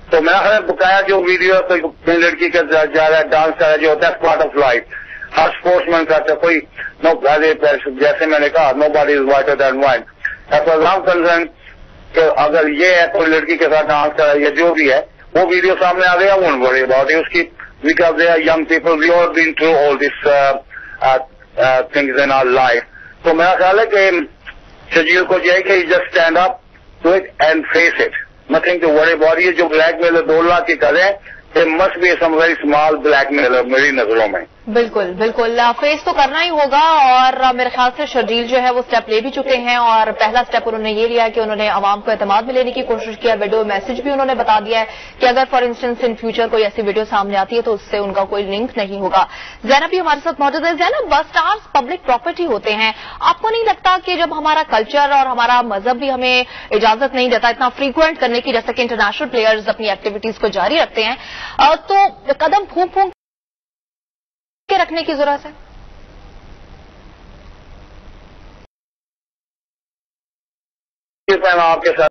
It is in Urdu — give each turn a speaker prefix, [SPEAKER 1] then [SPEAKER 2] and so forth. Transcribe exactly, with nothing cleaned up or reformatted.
[SPEAKER 1] تو میں نے بتایا جو ویڈیو کوئی لڑکی کا جا رہا ہے ڈانس کر رہا ہے جو ہوتا ہے پارٹ آف لائف، ہر اسپورٹس مین کرتا ہے کوئی نو، جیسے میں نے کہا nobody is whiter than white. As far as concern کہ اگر یہ ہے کوئی لڑکی کے ساتھ ڈانس کر رہا ہے یا جو بھی ہے وہ ویڈیو سامنے آ گیا ون ورری اباؤٹ اس کی because they are young people we are been through all this things in our life. تو میرا خیال ہے کہ شرجیل کو جو ہے کہ just stand up to it and face it. Nothing to worry about. یہ جو بلیک میلر دو لاکھ کی کریں they must be some very small blackmailer میری نظروں میں.
[SPEAKER 2] بالکل بالکل فیس تو کرنا ہی ہوگا، اور میرے خیال سے شرجیل جو ہے وہ اسٹیپ لے بھی چکے ہیں، اور پہلا اسٹیپ انہوں نے یہ لیا کہ انہوں نے عوام کو اعتماد میں لینے کی کوشش کیا. ویڈیو میسج بھی انہوں نے بتا دیا ہے کہ اگر فار انسٹنس ان فیوچر کوئی ایسی ویڈیو سامنے آتی ہے تو اس سے ان کا کوئی لنک نہیں ہوگا. زینب بھی ہمارے ساتھ موجود ہے. زینب، بس اسٹارز پبلک پراپرٹی ہوتے ہیں، آپ کو نہیں لگتا کہ جب ہمارا کلچر اور ہمارا مذہب بھی ہمیں اجازت نہیں دیتا اتنا فریکوینٹ کرنے کی، جیسا کہ انٹرنیشنل پلیئرز اپنی ایکٹیویٹیز کو جاری رکھتے ہیں، تو قدم پھونک پھونک کے رکھنے کی ضرورت ہے؟
[SPEAKER 1] میں آپ کے ساتھ